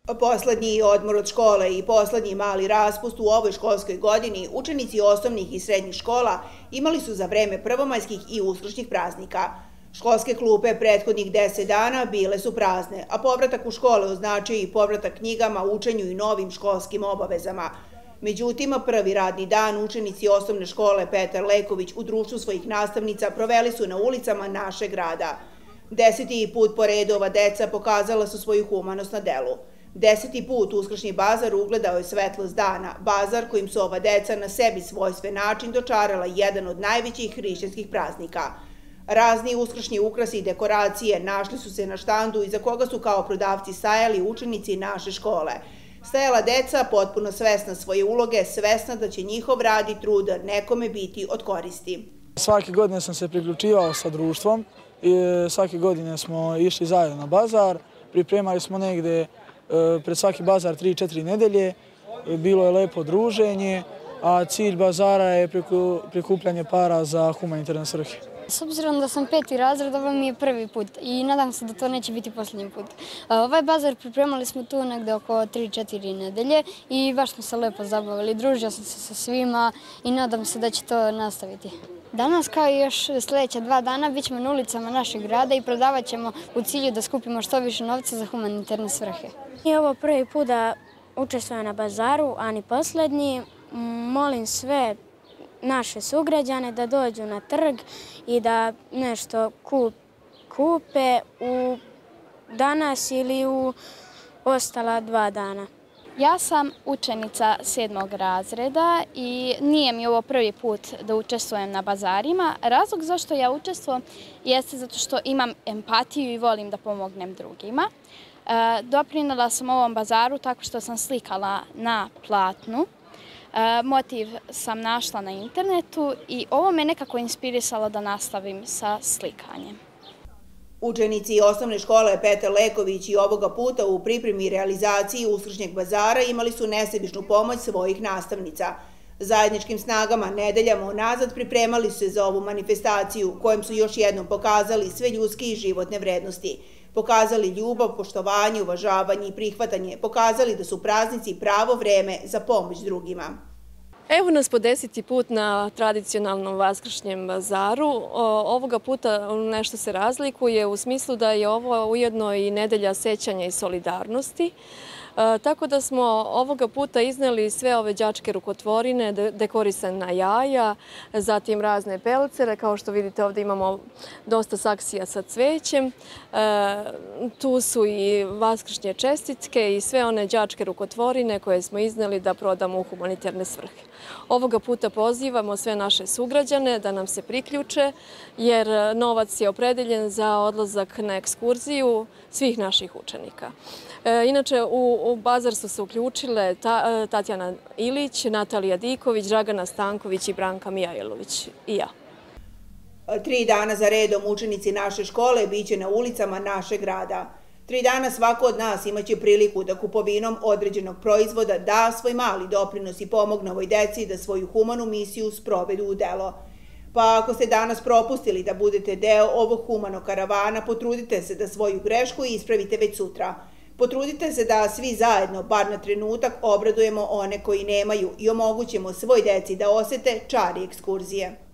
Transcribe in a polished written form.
Poslednji odmor od škole i poslednji mali raspust u ovoj školskoj godini učenici osnovnih i srednjih škola imali su za vreme prvomajskih i uskršnjih praznika. Školske klupe prethodnih 10 dana bile su prazne, a povratak u škole označio i povratak knjigama, učenju i novim školskim obavezama. Međutim, prvi radni dan učenici osnovne škole Petar Leković u društvu svojih nastavnica proveli su na ulicama našeg grada. 10. put po redu ova deca pokazala su svoju humanost na delu. 10. put uskršnji bazar ugledao je svetlost dana, bazar kojim su ova deca na sebi svojstven način dočarala jedan od najvećih hrišćanskih praznika. Razni uskršnji ukrasi i dekoracije našli su se na štandu iza koga su kao prodavci stajali učenici naše škole. Stajala deca potpuno svesna svoje uloge, svesna da će njihov rad i trud nekome biti od koristi. Svake godine sam se priključivao sa društvom i svake godine smo išli zajedno na bazar. Pripremali smo negde pred svaki bazar 3-4 nedelje. Bilo je lepo druženje, a cilj bazara je prikupljanje para za humanitarne svrhe. S obzirom da sam 5. razred, ovo mi je prvi put i nadam se da to neće biti posljednji put. Ovaj bazar pripremali smo tu negde oko 3-4 nedelje i baš smo se lepo zabavili. Družio sam se sa svima i nadam se da će to nastaviti. Danas, kao i još sljedeća 2 dana, bit ćemo na ulicama našeg grada i prodavat ćemo u cilju da skupimo što više novca za humanitarne svrhe. I ovo prvi put da učestvujem na bazaru, a ni posljednji. Molim sve naše sugrađane da dođu na trg i da nešto kupe danas ili u ostala 2 dana. Ja sam učenica 7. razreda i nije mi ovo prvi put da učestvujem na bazarima. Razlog zašto ja učestvujem jeste zato što imam empatiju i volim da pomognem drugima. Doprinela sam ovom bazaru tako što sam slikala na platnu. Motiv sam našla na internetu i ovo me nekako inspirisalo da nastavim sa slikanjem. Učenici osnovne škole Petar Leković i ovoga puta u pripremi i realizaciji uskršnjeg bazara imali su nesebičnu pomoć svojih nastavnica. Zajedničkim snagama nedeljama unazad pripremali su se za ovu manifestaciju kojom su još jednom pokazali sve ljudske i životne vrednosti. Pokazali ljubav, poštovanje, uvažavanje i prihvatanje, pokazali da su praznici pravo vreme za pomoć drugima. Evo nas po 10. put na tradicionalnom vaskršnjem bazaru. Ovoga puta nešto se razlikuje u smislu da je ovo ujedno i nedelja sećanja i solidarnosti. Tako da smo ovoga puta izneli sve ove đačke rukotvorine, dekorisana jaja, zatim razne pelcere. Kao što vidite ovdje imamo dosta saksija sa cvećem. Tu su i vaskršnje čestitke i sve one đačke rukotvorine koje smo izneli da prodamo u humanitarne svrhe. Ovoga puta pozivamo sve naše sugrađane da nam se priključe jer novac je opredeljen za odlazak na ekskurziju svih naših učenika. Inače, u bazar su se uključile Tatjana Ilić, Natalija Diković, Dragana Stanković i Branka Mijajlović i ja. 3 dana za redom učenici naše škole biće na ulicama našeg grada. 3 dana svako od nas imaće priliku da kupovinom određenog proizvoda da svoj mali doprinos i pomogne ovoj deci da svoju humanu misiju sprovedu u delo. Pa ako ste danas propustili da budete deo ovog humanog karavana, potrudite se da svoju grešku ispravite već sutra. Potrudite se da svi zajedno, bar na trenutak, obradujemo one koji nemaju i omogućimo svoj deci da osete čari ekskurzije.